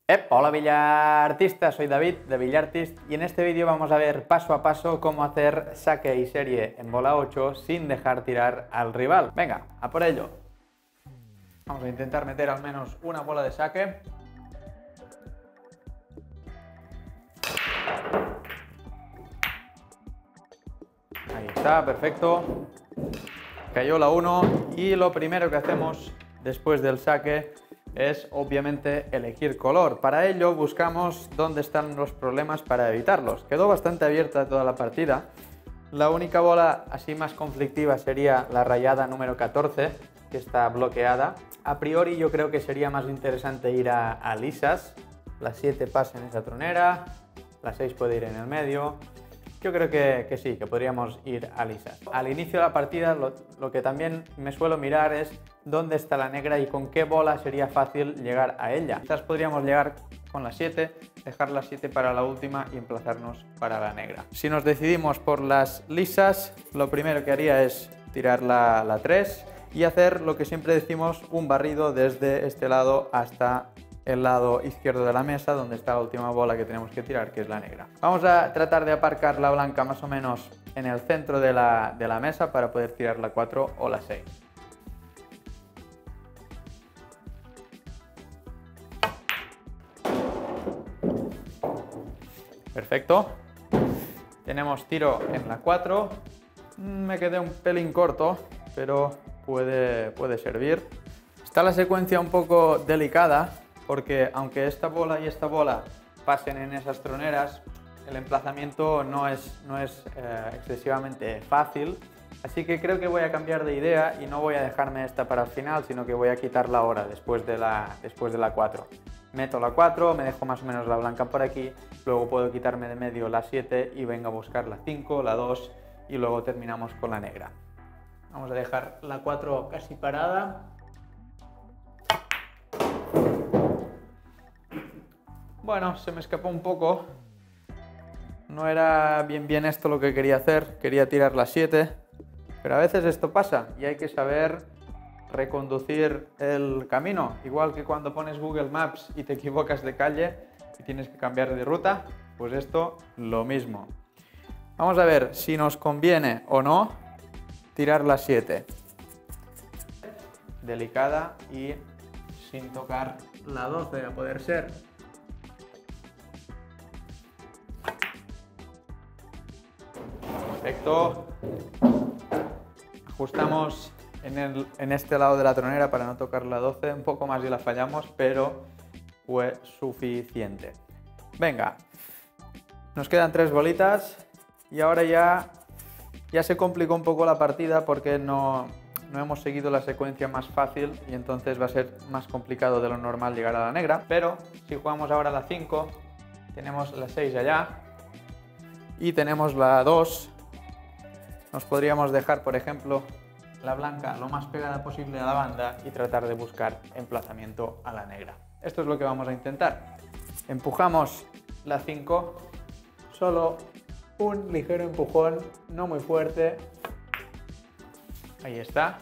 Hola billartistas, soy David de Billartist y en este vídeo vamos a ver paso a paso cómo hacer saque y serie en bola 8 sin dejar tirar al rival. Venga, a por ello. Vamos a intentar meter al menos una bola de saque. Ahí está, perfecto. Cayó la 1 y lo primero que hacemos después del saque es obviamente elegir color. Para ello buscamos dónde están los problemas para evitarlos. Quedó bastante abierta toda la partida. La única bola así más conflictiva sería la rayada número 14, que está bloqueada. A priori yo creo que sería más interesante ir a lisas. La 7 pasa en esa tronera, la 6 puede ir en el medio. Yo creo que sí, que podríamos ir a lisas. Al inicio de la partida lo que también me suelo mirar es dónde está la negra y con qué bola sería fácil llegar a ella. Quizás podríamos llegar con la 7, dejar la 7 para la última y emplazarnos para la negra. Si nos decidimos por las lisas, lo primero que haría es tirar la 3 y hacer lo que siempre decimos, un barrido desde este lado hasta el lado izquierdo de la mesa, donde está la última bola que tenemos que tirar, que es la negra. Vamos a tratar de aparcar la blanca más o menos en el centro de la mesa para poder tirar la 4 o la 6. Perfecto. Tenemos tiro en la 4. Me quedé un pelín corto, pero puede servir. Está la secuencia un poco delicada, porque aunque esta bola y esta bola pasen en esas troneras, el emplazamiento no es excesivamente fácil, así que creo que voy a cambiar de idea y no voy a dejarme esta para el final, sino que voy a quitarla ahora, después de la 4. Meto la 4, me dejo más o menos la blanca por aquí, luego puedo quitarme de medio la 7 y vengo a buscar la 5, la 2 y luego terminamos con la negra. Vamos a dejar la 4 casi parada. Bueno, se me escapó un poco. No era bien esto lo que quería hacer. Quería tirar la 7. Pero a veces esto pasa y hay que saber reconducir el camino. Igual que cuando pones Google Maps y te equivocas de calle y tienes que cambiar de ruta, pues esto lo mismo. Vamos a ver si nos conviene o no tirar la 7. Delicada y sin tocar la 12 a poder ser. Perfecto. Ajustamos en este lado de la tronera para no tocar la 12, un poco más y la fallamos, pero fue suficiente. Venga, nos quedan 3 bolitas y ahora ya se complicó un poco la partida porque no hemos seguido la secuencia más fácil y entonces va a ser más complicado de lo normal llegar a la negra, pero si jugamos ahora la 5, tenemos la 6 allá y tenemos la 2. Nos podríamos dejar, por ejemplo, la blanca lo más pegada posible a la banda y tratar de buscar emplazamiento a la negra. Esto es lo que vamos a intentar. Empujamos la 5, solo un ligero empujón, no muy fuerte. Ahí está.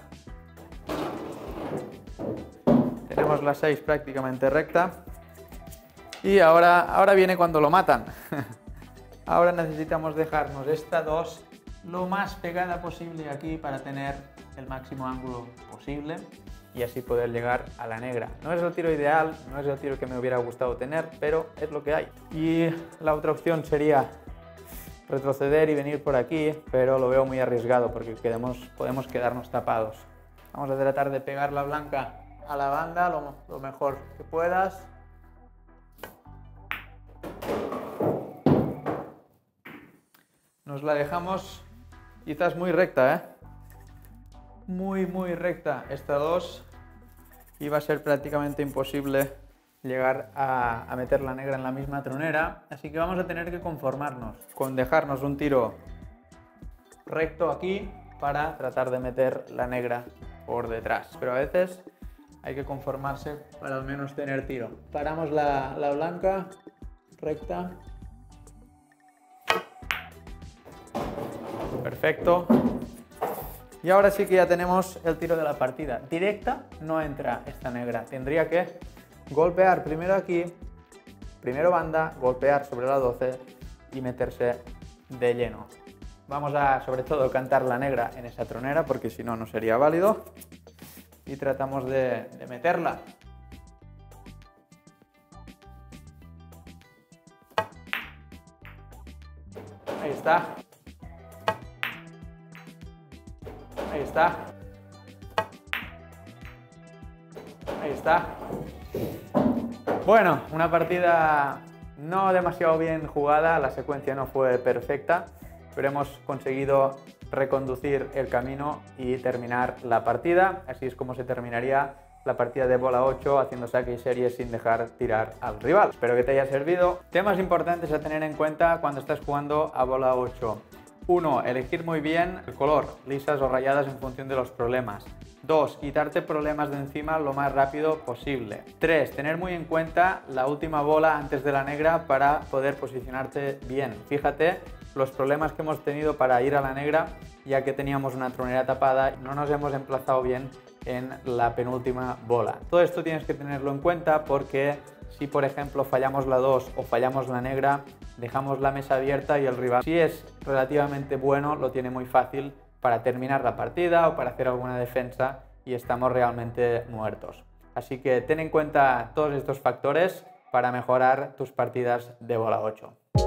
Tenemos la 6 prácticamente recta. Y ahora viene cuando lo matan. Ahora necesitamos dejarnos esta 2 lo más pegada posible aquí para tener el máximo ángulo posible y así poder llegar a la negra. No es el tiro ideal, no es el tiro que me hubiera gustado tener, pero es lo que hay. Y la otra opción sería retroceder y venir por aquí, pero lo veo muy arriesgado porque podemos quedarnos tapados. Vamos a tratar de pegar la blanca a la banda lo mejor que puedas. Nos la dejamos quizás muy recta, ¿eh? Muy recta esta 2 y va a ser prácticamente imposible llegar a meter la negra en la misma tronera, así que vamos a tener que conformarnos con dejarnos un tiro recto aquí para tratar de meter la negra por detrás, pero a veces hay que conformarse para al menos tener tiro. Paramos la blanca recta. Perfecto. Y ahora sí que ya tenemos el tiro de la partida. Directa no entra esta negra. Tendría que golpear primero aquí primero banda, golpear sobre la 12 y meterse de lleno. Vamos a, sobre todo, cantar la negra en esa tronera, porque si no, no sería válido. Y tratamos de meterla. Ahí está. Ahí está. Ahí está. Bueno, una partida no demasiado bien jugada, la secuencia no fue perfecta, pero hemos conseguido reconducir el camino y terminar la partida. Así es como se terminaría la partida de bola 8 haciendo saque y serie sin dejar tirar al rival. Espero que te haya servido. Temas importantes a tener en cuenta cuando estás jugando a bola 8. 1. Elegir muy bien el color, lisas o rayadas en función de los problemas. 2. Quitarte problemas de encima lo más rápido posible. 3. Tener muy en cuenta la última bola antes de la negra para poder posicionarte bien. Fíjate los problemas que hemos tenido para ir a la negra, ya que teníamos una tronera tapada y no nos hemos emplazado bien en la penúltima bola. Todo esto tienes que tenerlo en cuenta porque si por ejemplo fallamos la 2 o fallamos la negra, dejamos la mesa abierta y el rival, si es relativamente bueno, lo tiene muy fácil para terminar la partida o para hacer alguna defensa y estamos realmente muertos. Así que ten en cuenta todos estos factores para mejorar tus partidas de bola 8.